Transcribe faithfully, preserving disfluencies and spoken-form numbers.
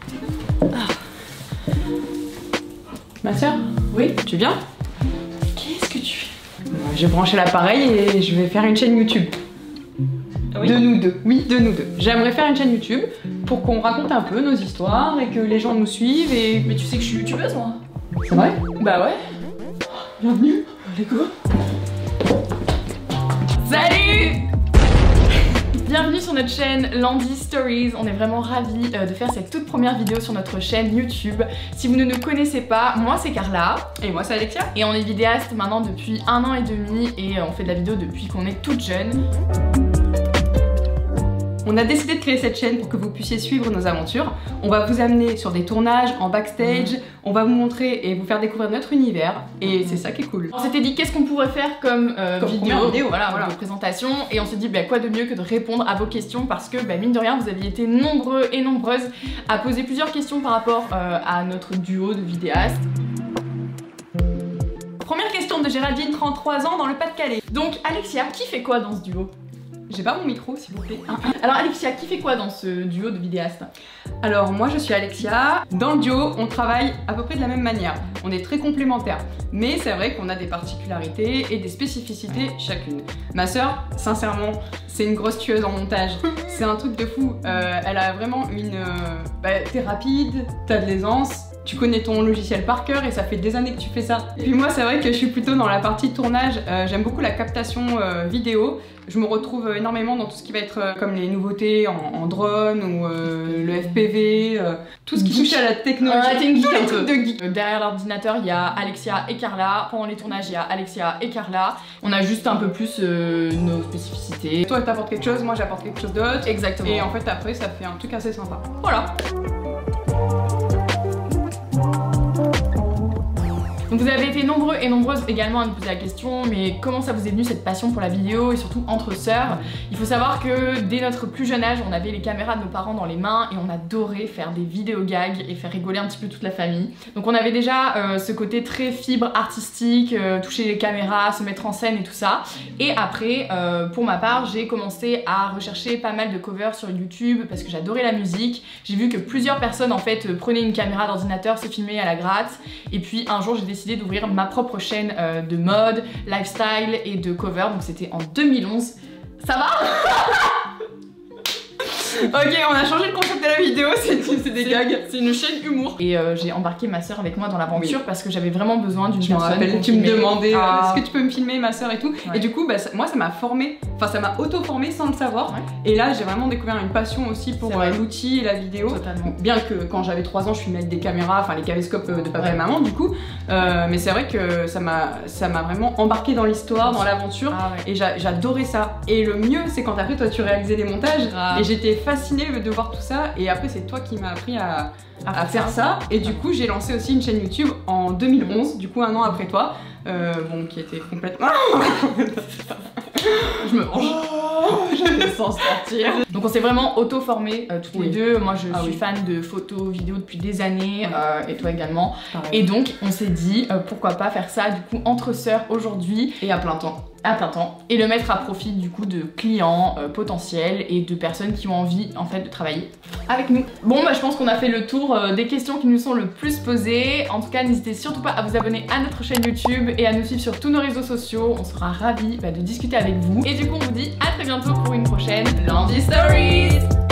Ah. Ma soeur? Oui, tu viens? Qu'est-ce que tu fais? Je vais brancher l'appareil et je vais faire une chaîne YouTube. Oui. De nous deux, oui, de nous deux. J'aimerais faire une chaîne YouTube pour qu'on raconte un peu nos histoires et que les gens nous suivent et... Mais tu sais que je suis youtubeuse, moi. C'est vrai? Bah ouais. Bienvenue, let's go. Salut! Bienvenue sur notre chaîne Landy Stories. On est vraiment ravis de faire cette toute première vidéo sur notre chaîne YouTube. Si vous ne nous connaissez pas, moi c'est Carla. Et moi c'est Alexia. Et on est vidéaste maintenant depuis un an et demi et on fait de la vidéo depuis qu'on est toute jeune. On a décidé de créer cette chaîne pour que vous puissiez suivre nos aventures. On va vous amener sur des tournages, en backstage, on va vous montrer et vous faire découvrir notre univers et c'est ça qui est cool. On s'était dit qu'est-ce qu'on pourrait faire comme, euh, comme vidéo, vidéo, voilà, voilà, de présentation et on s'est dit bah, quoi de mieux que de répondre à vos questions parce que bah, mine de rien vous aviez été nombreux et nombreuses à poser plusieurs questions par rapport euh, à notre duo de vidéastes. Première question de Géraldine, trente-trois ans, dans le Pas-de-Calais. Donc Alexia, qui fait quoi dans ce duo? J'ai pas mon micro s'il vous plaît. Alors Alexia, qui fait quoi dans ce duo de vidéastes? Alors moi je suis Alexia. Dans le duo on travaille à peu près de la même manière. On est très complémentaires. Mais c'est vrai qu'on a des particularités et des spécificités chacune. Ma soeur, sincèrement, c'est une grosse tueuse en montage. C'est un truc de fou. Euh, elle a vraiment une... Euh, bah, t'es rapide, t'as de l'aisance. Tu connais ton logiciel par cœur et ça fait des années que tu fais ça. Et puis moi c'est vrai que je suis plutôt dans la partie tournage, euh, j'aime beaucoup la captation euh, vidéo. Je me retrouve énormément dans tout ce qui va être euh, comme les nouveautés en, en drone ou euh, le F P V, euh, tout ce qui touche à la technologie. Ah, t'es une geek un peu. De geek. Euh, derrière l'ordinateur il y a Alexia et Carla, pendant les tournages il y a Alexia et Carla. On a juste un peu plus euh, nos spécificités. Toi t'apportes quelque chose, moi j'apporte quelque chose d'autre. Exactement. Et en fait après ça fait un truc assez sympa. Voilà. Donc vous avez été nombreux et nombreuses également à nous poser la question, mais comment ça vous est venu cette passion pour la vidéo et surtout entre sœurs? Il faut savoir que dès notre plus jeune âge, on avait les caméras de nos parents dans les mains et on adorait faire des vidéos gags et faire rigoler un petit peu toute la famille. Donc on avait déjà euh, ce côté très fibre artistique, euh, toucher les caméras, se mettre en scène et tout ça. Et après, euh, pour ma part, j'ai commencé à rechercher pas mal de covers sur YouTube parce que j'adorais la musique. J'ai vu que plusieurs personnes en fait prenaient une caméra d'ordinateur, se filmaient à la gratte. Et puis un jour j'ai décidé d'ouvrir ma propre chaîne euh, de mode, lifestyle et de cover, donc c'était en deux mille onze. Ça va? Ok, on a changé le concept de la vidéo, c'est des gags, c'est une chaîne humour. Et euh, j'ai embarqué ma soeur avec moi dans l'aventure oui. parce que j'avais vraiment besoin d'une personne. Rappelle, tu me demandais ah. est-ce que tu peux me filmer ma soeur et tout. Ouais. Et du coup, bah, ça, moi ça m'a formée, enfin ça m'a auto-formée sans le savoir. Ouais. Et là j'ai vraiment découvert une passion aussi pour euh, l'outil et la vidéo. Totalement. Bien que quand j'avais trois ans, je filmais avec des caméras, enfin les caméscopes de papa ouais. et maman du coup. Euh, mais c'est vrai que ça m'a vraiment embarqué dans l'histoire, dans l'aventure. Ah, ouais. Et j'adorais ça. Et le mieux, c'est quand après toi tu réalisais les montages. Ah. Et j'étais fascinée de voir tout ça et après c'est toi qui m'as appris à, à, à faire ça et du coup j'ai lancé aussi une chaîne YouTube en deux mille onze, du coup un an après toi, euh, bon qui était complètement... Je me mange. Je me sens sortir. Donc on s'est vraiment auto-formés euh, toutes oui. les deux. Moi je ah, suis oui. fan de photos, vidéos depuis des années euh, et toi également. Pareil. Et donc on s'est dit euh, pourquoi pas faire ça du coup entre sœurs aujourd'hui et à plein temps. À plein temps. Et le mettre à profit du coup de clients euh, potentiels et de personnes qui ont envie en fait de travailler avec nous. Bon bah je pense qu'on a fait le tour euh, des questions qui nous sont le plus posées. En tout cas n'hésitez surtout pas à vous abonner à notre chaîne YouTube et à nous suivre sur tous nos réseaux sociaux. On sera ravis bah, de discuter avec vous. Et du coup on vous dit à très bientôt pour une prochaine Landy Stories.